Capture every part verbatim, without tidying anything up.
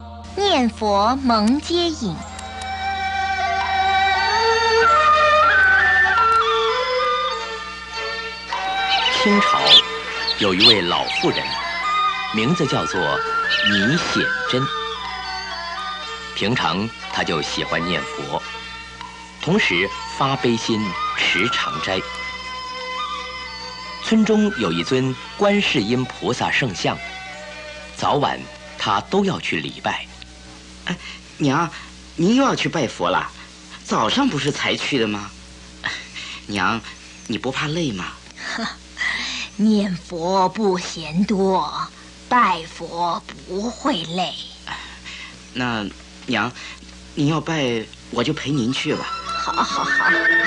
念佛蒙接引。 清朝有一位老妇人，名字叫做倪显真。平常她就喜欢念佛，同时发悲心，持长斋。村中有一尊观世音菩萨圣像，早晚她都要去礼拜。 哎，娘，您又要去拜佛了？早上不是才去的吗？娘，你不怕累吗？ 念佛不嫌多，拜佛不会累。 那娘，您要拜，我就陪您去吧。 好，好，好。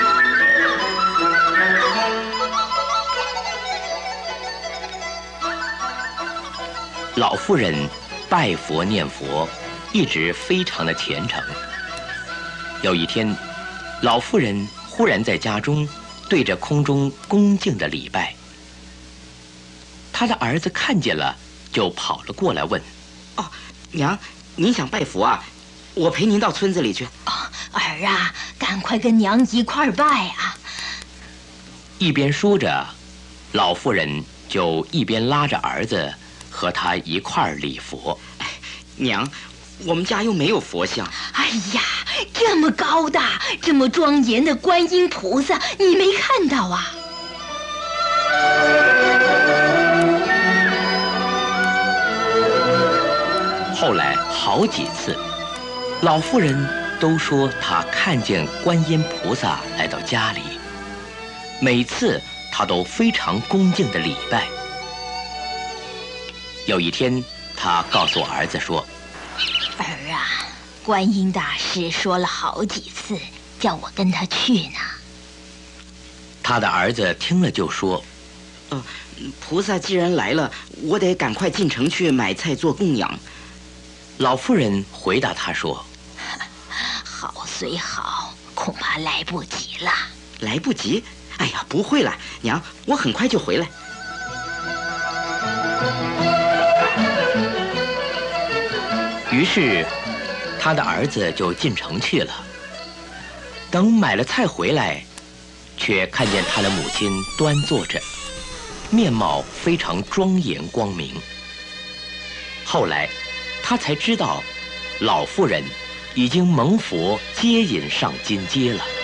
老妇人拜佛念佛，一直非常的虔诚。有一天，老妇人忽然在家中对着空中恭敬的礼拜。他的儿子看见了，就跑了过来问：“ 哦，娘，您想拜佛啊？我陪您到村子里去。” 哦，儿啊，赶快跟娘一块儿拜啊！ 一边说着，老妇人就一边拉着儿子和他一块儿礼佛。 哎，娘，我们家又没有佛像。 哎呀，这么高大、这么庄严的观音菩萨，你没看到啊？ 后来好几次，老妇人都说她看见观音菩萨来到家里，每次她都非常恭敬的礼拜。有一天，她告诉儿子说：“ 儿啊，观音大师说了好几次，叫我跟他去呢。” 他的儿子听了就说：“ 呃，菩萨既然来了，我得赶快进城去买菜做供养。” 老妇人回答他说：“ 好虽好，恐怕来不及了。” 来不及？哎呀，不会了，娘，我很快就回来。 于是，他的儿子就进城去了。等买了菜回来，却看见他的母亲端坐着，面貌非常庄严光明。后来，他才知道，老妇人已经蒙佛接引上金阶了。